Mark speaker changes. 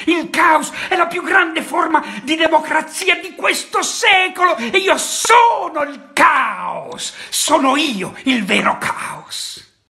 Speaker 1: Il caos è la più grande forma di democrazia di questo secolo e io sono il caos. Sono io il vero caos.